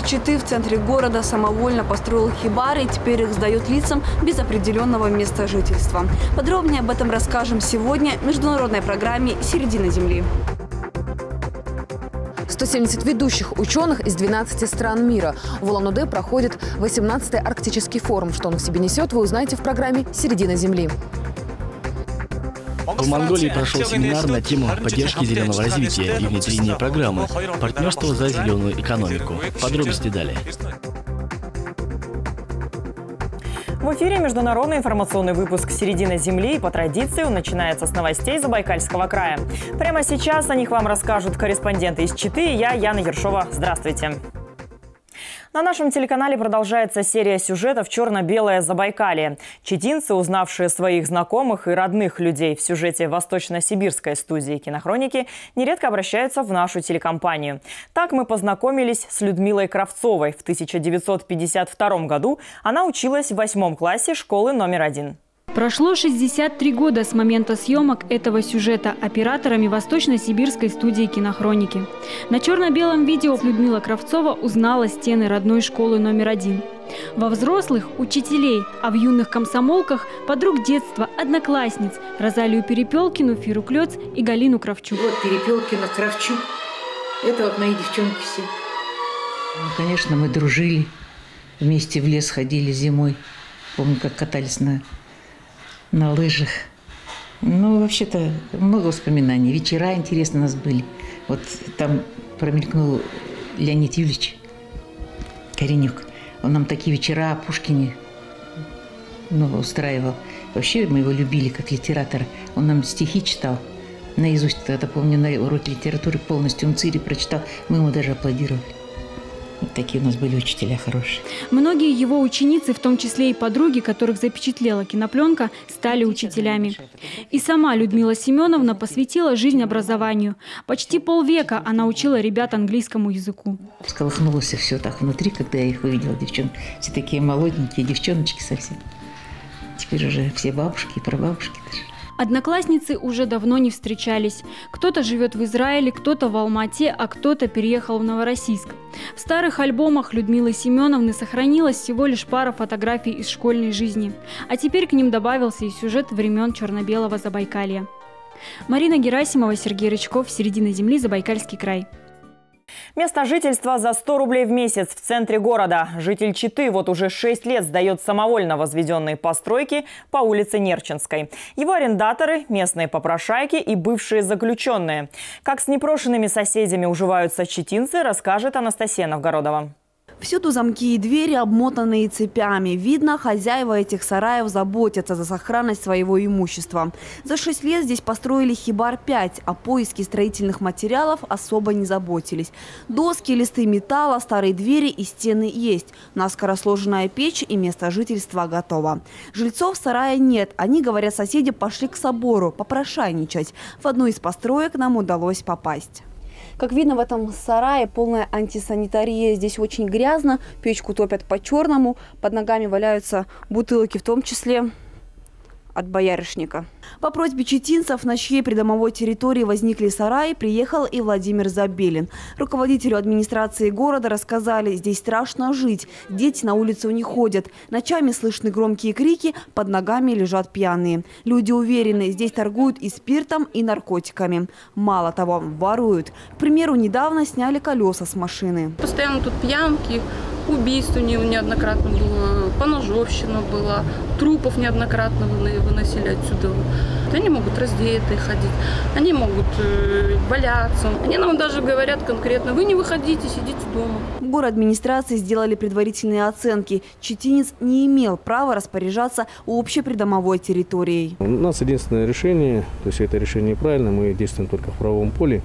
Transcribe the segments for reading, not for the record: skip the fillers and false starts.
Читы в центре города самовольно построил хибары и теперь их сдает лицам без определенного места жительства. Подробнее об этом расскажем сегодня в международной программе «Середина Земли». 170 ведущих ученых из 12 стран мира. В Улан-Удэ проходит 18-й арктический форум. Что он в себе несет, вы узнаете в программе «Середина Земли». В Монголии прошел семинар на тему поддержки зеленого развития и внедрения программы «Партнерство за зеленую экономику». Подробности далее. В эфире международный информационный выпуск «Середина Земли». И по традиции он начинается с новостей Забайкальского края. Прямо сейчас о них вам расскажут корреспонденты из Читы и я, Яна Ершова. Здравствуйте. На нашем телеканале продолжается серия сюжетов «Черно-белое Забайкалье». Читинцы, узнавшие своих знакомых и родных людей в сюжете восточно-сибирской студии «Кинохроники», нередко обращаются в нашу телекомпанию. Так мы познакомились с Людмилой Кравцовой. В 1952 году она училась в 8 классе школы номер 1. Прошло 63 года с момента съемок этого сюжета операторами восточно-сибирской студии «Кинохроники». На черно-белом видео Людмила Кравцова узнала стены родной школы номер 1. Во взрослых – учителей, а в юных комсомолках – подруг детства, одноклассниц – Розалию Перепелкину, Фиру Клёц и Галину Кравчук. Вот Перепелкина, Кравчук – это вот мои девчонки все. Ну, конечно, мы дружили, вместе в лес ходили зимой. Помню, как катались на лыжах. Ну, вообще-то, много воспоминаний. Вечера интересные у нас были. Вот там промелькнул Леонид Юрьевич Коренюк. Он нам такие вечера о Пушкине устраивал. Вообще мы его любили как литератора. Он нам стихи читал наизусть. Тогда, помню, на уроке литературы полностью он Цири прочитал. Мы ему даже аплодировали. Вот такие у нас были учителя хорошие. Многие его ученицы, в том числе и подруги, которых запечатлела кинопленка, стали учителями. И сама Людмила Семеновна посвятила жизнь образованию. Почти полвека она учила ребят английскому языку. Всколыхнулось все так внутри, когда я их увидела, девчонки. Все такие молоденькие, девчоночки совсем. Теперь уже все бабушки и прабабушки даже. Одноклассницы уже давно не встречались. Кто-то живет в Израиле, кто-то в Алма-Ате, а кто-то переехал в Новороссийск. В старых альбомах Людмилы Семеновны сохранилась всего лишь пара фотографий из школьной жизни. А теперь к ним добавился и сюжет времен черно-белого Забайкалья. Марина Герасимова, Сергей Рычков, «Середина Земли», Забайкальский край. Место жительства за 100 рублей в месяц в центре города. Житель Читы вот уже 6 лет сдает самовольно возведенные постройки по улице Нерчинской. Его арендаторы – местные попрошайки и бывшие заключенные. Как с непрошенными соседями уживаются читинцы, расскажет Анастасия Новгородова. Всюду замки и двери, обмотанные цепями. Видно, хозяева этих сараев заботятся за сохранность своего имущества. За 6 лет здесь построили хибар 5, а поиски строительных материалов особо не заботились. Доски, листы металла, старые двери и стены есть. Наскоро сложенная печь и место жительства готово. Жильцов сарая нет. Они, говорят, соседи пошли к собору попрошайничать. В одну из построек нам удалось попасть. Как видно, в этом сарае полная антисанитария. Здесь очень грязно, печку топят по-черному, под ногами валяются бутылки, в том числе от боярышника. По просьбе читинцев, на чьей придомовой территории возникли сараи, приехал и Владимир Забелин. Руководителю администрации города рассказали, здесь страшно жить, дети на улицу не ходят. Ночами слышны громкие крики, под ногами лежат пьяные. Люди уверены, здесь торгуют и спиртом, и наркотиками. Мало того, воруют. К примеру, недавно сняли колеса с машины. Постоянно тут пьянки, убийств неоднократно было, поножовщина была, трупов неоднократно выносили отсюда. Они могут раздетые ходить, они могут валяться. Они нам даже говорят конкретно: вы не выходите, сидите дома. В город администрации сделали предварительные оценки. Читинец не имел права распоряжаться общей придомовой территорией. У нас единственное решение, то есть это решение правильно, мы действуем только в правовом поле.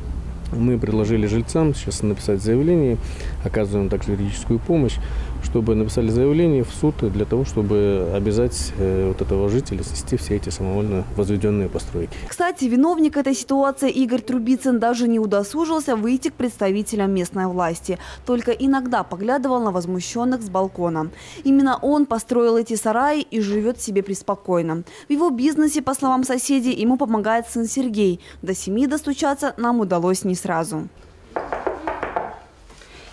Мы предложили жильцам сейчас написать заявление, оказываем также юридическую помощь, чтобы написали заявление в суд для того, чтобы обязать вот этого жителя снести все эти самовольно возведенные постройки. Кстати, виновник этой ситуации Игорь Трубицын даже не удосужился выйти к представителям местной власти. Только иногда поглядывал на возмущенных с балкона. Именно он построил эти сараи и живет себе преспокойно. В его бизнесе, по словам соседей, ему помогает сын Сергей. До семьи достучаться нам удалось не сразу.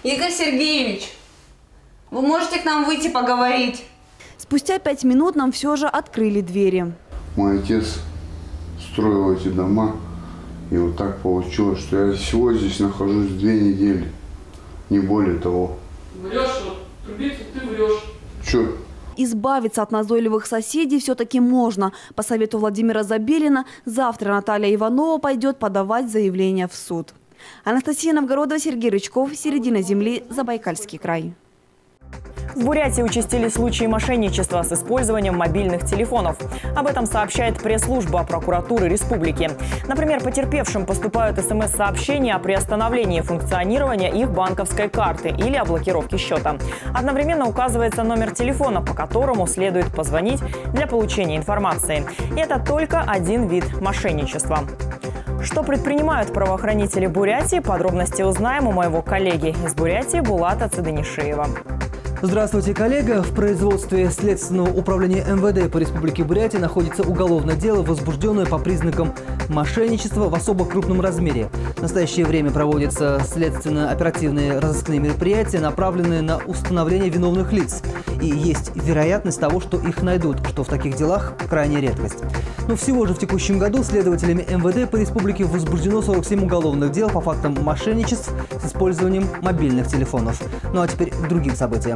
Игорь Сергеевич, вы можете к нам выйти поговорить? Спустя 5 минут нам все же открыли двери. Мой отец строил эти дома, и вот так получилось, что я всего здесь нахожусь 2 недели, не более того. Врешь, трубицу ты врешь. Че? Избавиться от назойливых соседей все-таки можно. По совету Владимира Забелина, завтра Наталья Иванова пойдет подавать заявление в суд. Анастасия Новгородова, Сергей Рычков, «Середина земли», Забайкальский край. В Бурятии участились случаи мошенничества с использованием мобильных телефонов. Об этом сообщает пресс-служба прокуратуры республики. Например, потерпевшим поступают СМС-сообщения о приостановлении функционирования их банковской карты или о блокировке счета. Одновременно указывается номер телефона, по которому следует позвонить для получения информации. И это только один вид мошенничества. Что предпринимают правоохранители Бурятии, подробности узнаем у моего коллеги из Бурятии Булата Цыданишеева. Здравствуйте, коллега. В производстве Следственного управления МВД по Республике Бурятия находится уголовное дело, возбужденное по признакам мошенничества в особо крупном размере. В настоящее время проводятся следственно-оперативные разыскные мероприятия, направленные на установление виновных лиц. И есть вероятность того, что их найдут, что в таких делах крайняя редкость. Но всего же в текущем году следователями МВД по республике возбуждено 47 уголовных дел по фактам мошенничеств с использованием мобильных телефонов. Ну а теперь к другим событиям.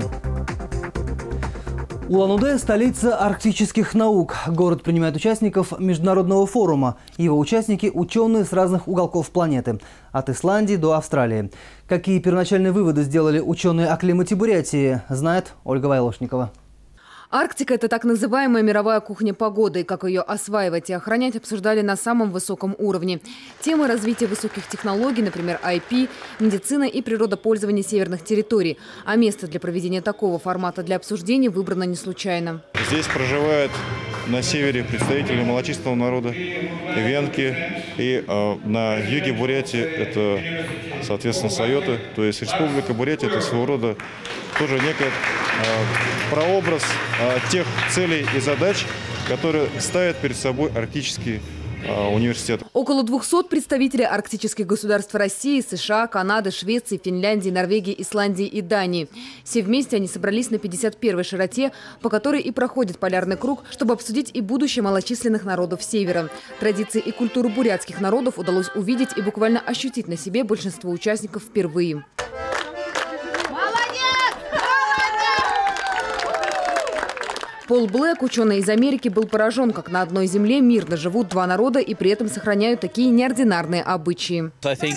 Улан-Удэ – столица арктических наук. Город принимает участников международного форума. Его участники – ученые с разных уголков планеты. От Исландии до Австралии. Какие первоначальные выводы сделали ученые о климате Бурятии, знает Ольга Вайлошникова. Арктика – это так называемая мировая кухня погоды. Как ее осваивать и охранять, обсуждали на самом высоком уровне. Темы развития высоких технологий, например, IP, медицина и природопользование северных территорий. А место для проведения такого формата для обсуждения выбрано не случайно. Здесь проживают на севере представители малочисленного народа, венки. И на юге Бурятии это, соответственно, сайоты. То есть Республика Бурятия – это своего рода тоже некий прообраз тех целей и задач, которые ставят перед собой арктический университет. Около 200 представителей арктических государств России, США, Канады, Швеции, Финляндии, Норвегии, Исландии и Дании. Все вместе они собрались на 51-й широте, по которой и проходит полярный круг, чтобы обсудить и будущее малочисленных народов Севера. Традиции и культуру бурятских народов удалось увидеть и буквально ощутить на себе большинство участников впервые. Пол Блэк, ученый из Америки, был поражен, как на одной земле мирно живут два народа и при этом сохраняют такие неординарные обычаи.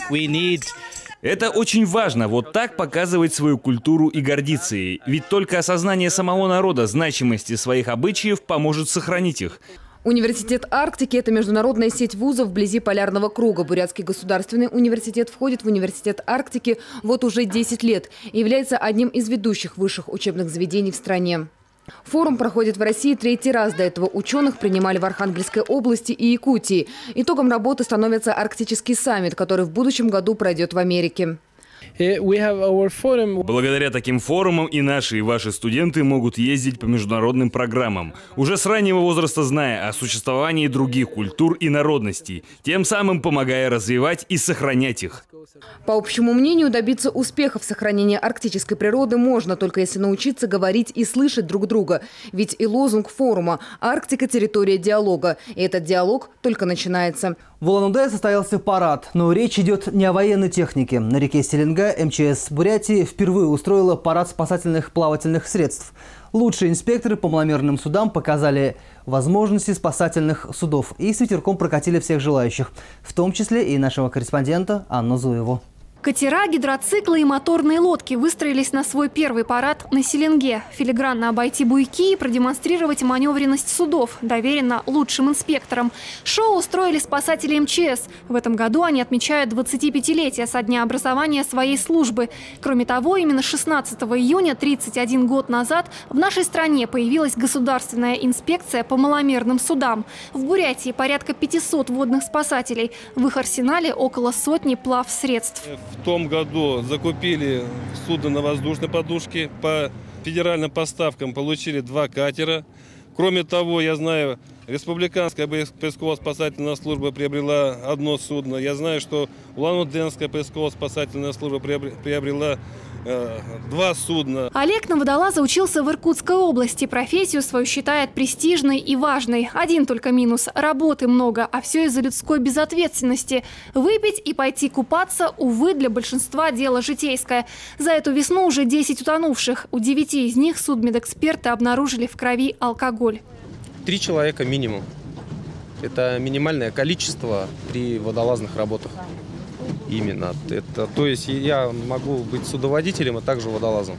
Это очень важно, вот так показывать свою культуру и гордиться ей. Ведь только осознание самого народа значимости своих обычаев поможет сохранить их. Университет Арктики – это международная сеть вузов вблизи полярного круга. Бурятский государственный университет входит в университет Арктики вот уже 10 лет и является одним из ведущих высших учебных заведений в стране. Форум проходит в России 3-й раз. До этого ученых принимали в Архангельской области и Якутии. Итогом работы становится Арктический саммит, который в будущем году пройдет в Америке. Благодаря таким форумам и наши, и ваши студенты могут ездить по международным программам, уже с раннего возраста зная о существовании других культур и народностей, тем самым помогая развивать и сохранять их. По общему мнению, добиться успеха в сохранении арктической природы можно, только если научиться говорить и слышать друг друга. Ведь и лозунг форума «Арктика – территория диалога». И этот диалог только начинается. В Улан-Удэ состоялся парад, но речь идет не о военной технике. На реке Селенга МЧС Бурятии впервые устроила парад спасательных плавательных средств. Лучшие инспекторы по маломерным судам показали возможности спасательных судов и с ветерком прокатили всех желающих, в том числе и нашего корреспондента Анну Зуеву. Катера, гидроциклы и моторные лодки выстроились на свой первый парад на Селенге. Филигранно обойти буйки и продемонстрировать маневренность судов доверено лучшим инспекторам. Шоу устроили спасатели МЧС. В этом году они отмечают 25-летие со дня образования своей службы. Кроме того, именно 16 июня, 31 год назад, в нашей стране появилась государственная инспекция по маломерным судам. В Бурятии порядка 500 водных спасателей. В их арсенале около сотни плавсредств. В том году закупили судно на воздушной подушке. По федеральным поставкам получили 2 катера. Кроме того, я знаю, Республиканская поисково-спасательная служба приобрела 1 судно. Я знаю, что Улан-Удэнская поисково-спасательная служба приобрела 2 судна. Олег на водолаза учился в Иркутской области. Профессию свою считает престижной и важной. Один только минус – работы много, а все из-за людской безответственности. Выпить и пойти купаться, увы, для большинства дело житейское. За эту весну уже 10 утонувших. У 9 из них судмедэксперты обнаружили в крови алкоголь. 3 человека минимум. Это минимальное количество при водолазных работах. Именно. То есть я могу быть судоводителем, а также водолазом.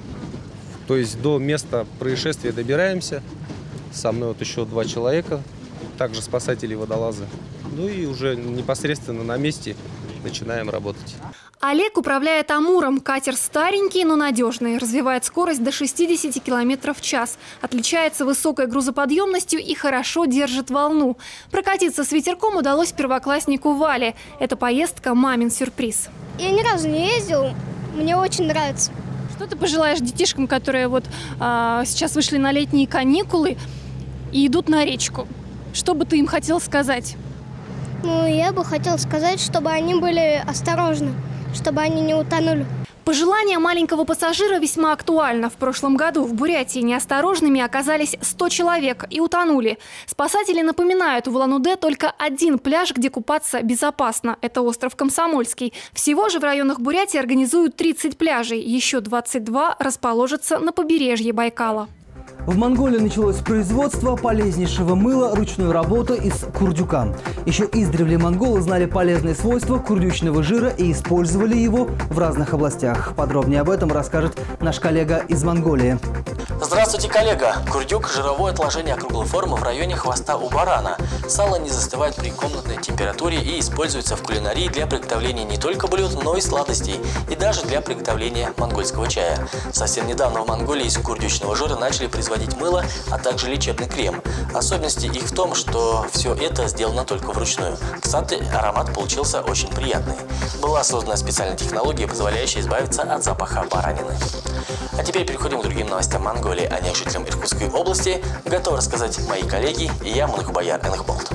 То есть до места происшествия добираемся. Со мной вот еще 2 человека, также спасатели и водолазы. Ну и уже непосредственно на месте начинаем работать. Олег управляет «Амуром». Катер старенький, но надежный. Развивает скорость до 60 км в час. Отличается высокой грузоподъемностью и хорошо держит волну. Прокатиться с ветерком удалось первокласснику Вале. Эта поездка – мамин сюрприз. Я ни разу не ездил. Мне очень нравится. Что ты пожелаешь детишкам, которые сейчас вышли на летние каникулы и идут на речку? Что бы ты им хотел сказать? Ну, я бы хотел сказать, чтобы они были осторожны, чтобы они не утонули. Пожелание маленького пассажира весьма актуально. В прошлом году в Бурятии неосторожными оказались 100 человек и утонули. Спасатели напоминают, в Улан-Удэ только 1 пляж, где купаться безопасно. Это остров Комсомольский. Всего же в районах Бурятии организуют 30 пляжей. Еще 22 расположатся на побережье Байкала. В Монголии началось производство полезнейшего мыла ручной работы из курдюка. Еще издревле монголы знали полезные свойства курдючного жира и использовали его в разных областях. Подробнее об этом расскажет наш коллега из Монголии. Здравствуйте, коллега! Курдюк – жировое отложение округлой формы в районе хвоста у барана. Сало не застывает при комнатной температуре и используется в кулинарии для приготовления не только блюд, но и сладостей, и даже для приготовления монгольского чая. Совсем недавно в Монголии из курдючного жира начали производить мыло, а также лечебный крем. Особенности их в том, что все это сделано только вручную. Кстати, аромат получился очень приятный. Была создана специальная технология, позволяющая избавиться от запаха баранины. А теперь переходим к другим новостям Монголии. О ней жителям Иркутской области готовы рассказать мои коллеги и я, Мунхбаяр Энхболт.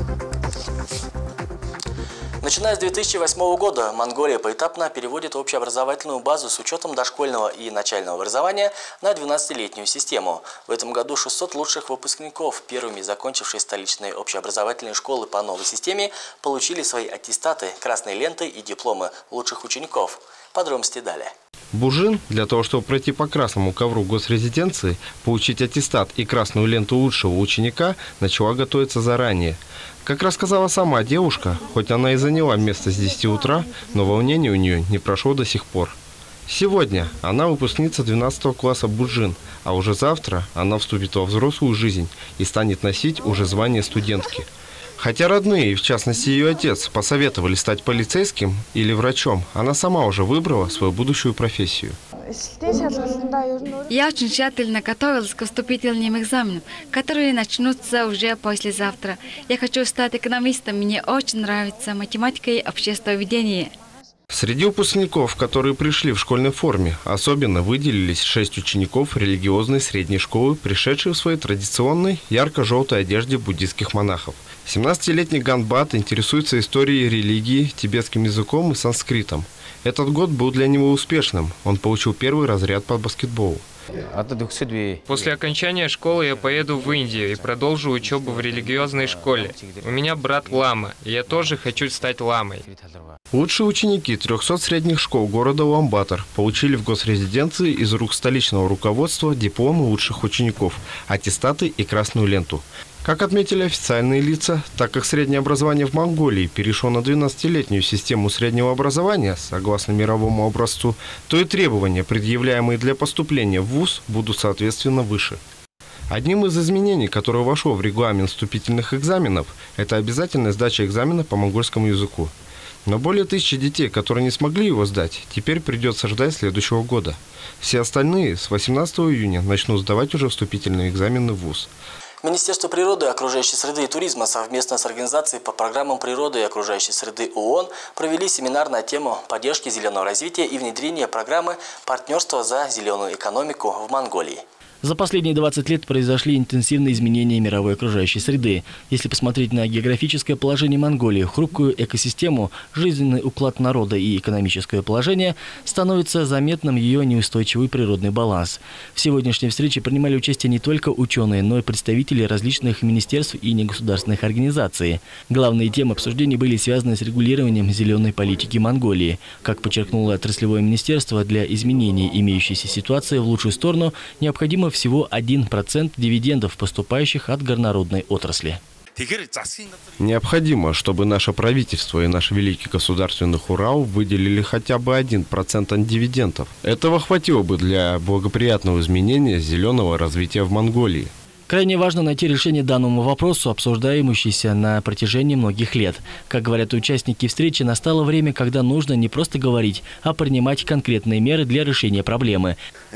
Начиная с 2008 года Монголия поэтапно переводит общеобразовательную базу с учетом дошкольного и начального образования на 12-летнюю систему. В этом году 600 лучших выпускников, первыми закончившие столичные общеобразовательные школы по новой системе, получили свои аттестаты, красные ленты и дипломы лучших учеников. Подробности далее. Бужин, для того, чтобы пройти по красному ковру госрезиденции, получить аттестат и красную ленту лучшего ученика, начала готовиться заранее. Как рассказала сама девушка, хоть она и заняла место с 10 утра, но волнение у нее не прошло до сих пор. Сегодня она выпускница 12 класса Бужин, а уже завтра она вступит во взрослую жизнь и станет носить уже звание студентки. Хотя родные, в частности ее отец, посоветовали стать полицейским или врачом, она сама уже выбрала свою будущую профессию. Я очень тщательно готовилась к вступительным экзаменам, которые начнутся уже послезавтра. Я хочу стать экономистом, мне очень нравится математика и обществоведение. Среди выпускников, которые пришли в школьной форме, особенно выделились 6 учеников религиозной средней школы, пришедшие в своей традиционной ярко-желтой одежде буддийских монахов. 17-летний Ганбат интересуется историей религии, тибетским языком и санскритом. Этот год был для него успешным. Он получил первый разряд по баскетболу. После окончания школы я поеду в Индию и продолжу учебу в религиозной школе. У меня брат лама, и я тоже хочу стать ламой. Лучшие ученики 300 средних школ города Уламбатор получили в госрезиденции из рук столичного руководства дипломы лучших учеников, аттестаты и красную ленту. Как отметили официальные лица, так как среднее образование в Монголии перешло на 12-летнюю систему среднего образования, согласно мировому образцу, то и требования, предъявляемые для поступления в вуз, будут соответственно выше. Одним из изменений, которое вошло в регламент вступительных экзаменов, это обязательная сдача экзамена по монгольскому языку. Но более 1000 детей, которые не смогли его сдать, теперь придется ждать следующего года. Все остальные с 18 июня начнут сдавать уже вступительные экзамены в вуз. Министерство природы, окружающей среды и туризма совместно с Организацией по программам природы и окружающей среды ООН провели семинар на тему поддержки зеленого развития и внедрения программы «Партнерство за зеленую экономику» в Монголии. За последние 20 лет произошли интенсивные изменения мировой окружающей среды. Если посмотреть на географическое положение Монголии, хрупкую экосистему, жизненный уклад народа и экономическое положение, становится заметным ее неустойчивый природный баланс. В сегодняшней встрече принимали участие не только ученые, но и представители различных министерств и негосударственных организаций. Главные темы обсуждений были связаны с регулированием зеленой политики Монголии. Как подчеркнуло отраслевое министерство, для изменения имеющейся ситуации в лучшую сторону необходимо всего 1% дивидендов, поступающих от горнорудной отрасли. Необходимо, чтобы наше правительство и наш великий государственный Хурау выделили хотя бы 1% от дивидендов. Этого хватило бы для благоприятного изменения зеленого развития в Монголии. Крайне важно найти решение данному вопросу, обсуждаемущийся на протяжении многих лет. Как говорят участники встречи, настало время, когда нужно не просто говорить, а принимать конкретные меры для решения проблемы.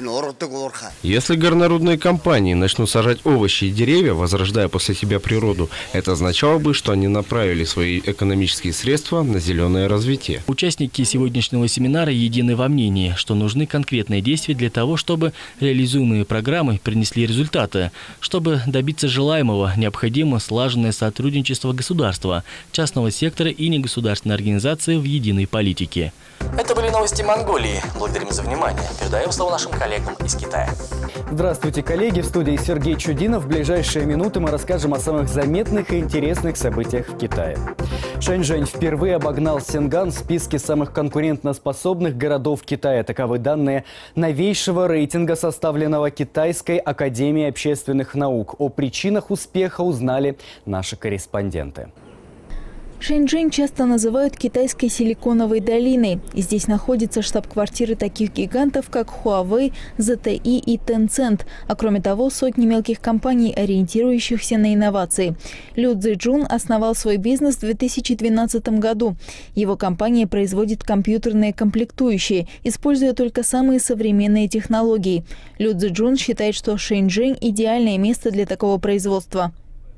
Если горнорудные компании начнут сажать овощи и деревья, возрождая после себя природу, это означало бы, что они направили свои экономические средства на зеленое развитие. Участники сегодняшнего семинара едины во мнении, что нужны конкретные действия для того, чтобы реализуемые программы принесли результаты. Чтобы добиться желаемого, необходимо слаженное сотрудничество государства, частного сектора и негосударственной организации в единой политике. Это были новости Монголии. Благодарим за внимание. Передаем слово нашим коллегам из Китая. Здравствуйте, коллеги. В студии Сергей Чудинов. В ближайшие минуты мы расскажем о самых заметных и интересных событиях в Китае. Шэньчжэнь впервые обогнал Синган в списке самых конкурентоспособных городов Китая. Таковы данные новейшего рейтинга, составленного Китайской академией общественных наук. О причинах успеха узнали наши корреспонденты. Шэньчжэнь часто называют китайской силиконовой долиной. Здесь находятся штаб-квартиры таких гигантов, как Huawei, ZTE и Tencent, а кроме того сотни мелких компаний, ориентирующихся на инновации. Лю Цзэджун основал свой бизнес в 2012 году. Его компания производит компьютерные комплектующие, используя только самые современные технологии. Лю Цзэджун считает, что Шэньчжэнь – идеальное место для такого производства.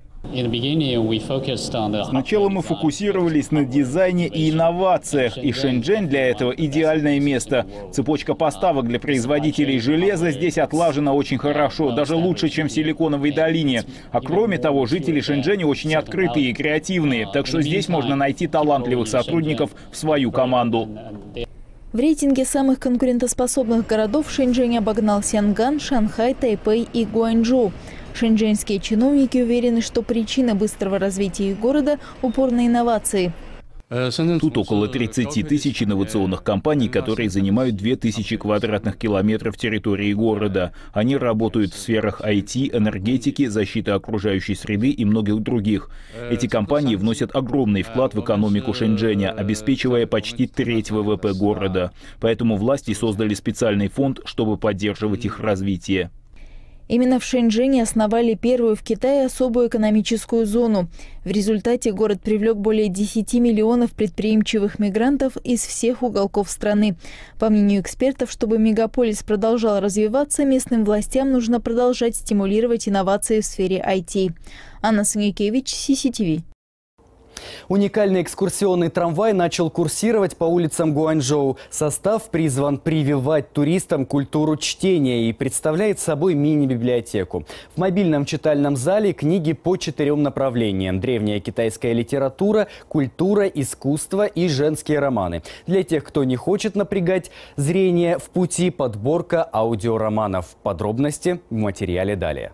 Сначала мы фокусировались на дизайне и инновациях, и Шэньчжэнь для этого идеальное место. Цепочка поставок для производителей железа здесь отлажена очень хорошо, даже лучше, чем в Силиконовой долине. А кроме того, жители Шэньчжэня очень открытые и креативные, так что здесь можно найти талантливых сотрудников в свою команду. В рейтинге самых конкурентоспособных городов Шэньчжэнь обогнал Сянган, Шанхай, Тайпэй и Гуанчжоу. Шэньчжэньские чиновники уверены, что причина быстрого развития их города – упор на инновации. Тут около 30 тысяч инновационных компаний, которые занимают 2000 квадратных километров территории города. Они работают в сферах IT, энергетики, защиты окружающей среды и многих других. Эти компании вносят огромный вклад в экономику Шэньчжэня, обеспечивая почти треть ВВП города. Поэтому власти создали специальный фонд, чтобы поддерживать их развитие. Именно в Шэньчжэне основали первую в Китае особую экономическую зону. В результате город привлек более 10 миллионов предприимчивых мигрантов из всех уголков страны. По мнению экспертов, чтобы мегаполис продолжал развиваться, местным властям нужно продолжать стимулировать инновации в сфере IT. Анна Санюкевич, CCTV. Уникальный экскурсионный трамвай начал курсировать по улицам Гуанчжоу. Состав призван прививать туристам культуру чтения и представляет собой мини-библиотеку. В мобильном читальном зале книги по 4 направлениям: древняя китайская литература, культура, искусство и женские романы. Для тех, кто не хочет напрягать зрение, в пути подборка аудиороманов. Подробности в материале далее.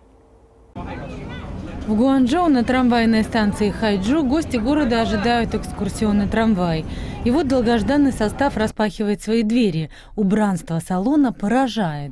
В Гуанчжоу на трамвайной станции Хайчжу гости города ожидают экскурсионный трамвай. И вот долгожданный состав распахивает свои двери. Убранство салона поражает.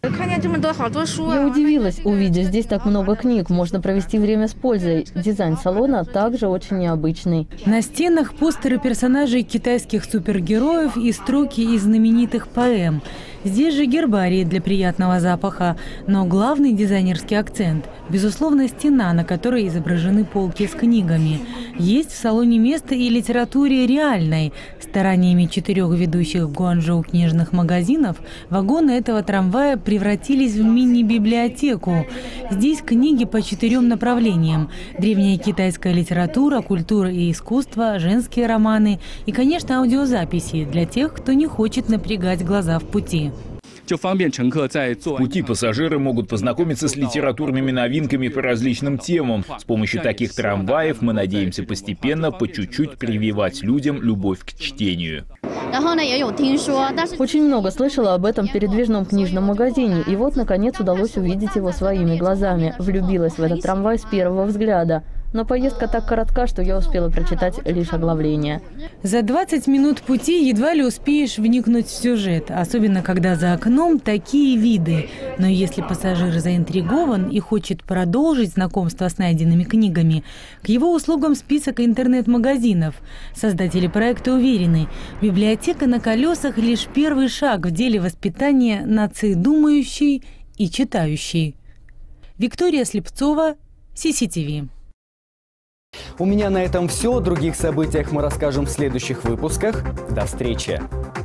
Я удивилась, увидев здесь так много книг. Можно провести время с пользой. Дизайн салона также очень необычный. На стенах постеры персонажей китайских супергероев и строки из знаменитых поэм. Здесь же гербарий для приятного запаха. Но главный дизайнерский акцент – безусловно, стена, на которой изображены полки с книгами. Есть в салоне место и литературе реальной. Стараниями 4 ведущих в Гуанчжоу книжных магазинов вагоны этого трамвая превратились в мини-библиотеку. Здесь книги по 4 направлениям. Древняя китайская литература, культура и искусство, женские романы и, конечно, аудиозаписи для тех, кто не хочет напрягать глаза в пути. В пути пассажиры могут познакомиться с литературными новинками по различным темам. С помощью таких трамваев мы надеемся постепенно, по чуть-чуть прививать людям любовь к чтению. Очень много слышала об этом передвижном книжном магазине, и вот, наконец, удалось увидеть его своими глазами. Влюбилась в этот трамвай с первого взгляда. Но поездка так коротка, что я успела прочитать лишь оглавление. За 20 минут пути едва ли успеешь вникнуть в сюжет, особенно когда за окном такие виды. Но если пассажир заинтригован и хочет продолжить знакомство с найденными книгами, к его услугам список интернет-магазинов. Создатели проекта уверены, библиотека на колесах – лишь первый шаг в деле воспитания нации думающей и читающей. Виктория Слепцова, CCTV. У меня на этом все. О других событиях мы расскажем в следующих выпусках. До встречи!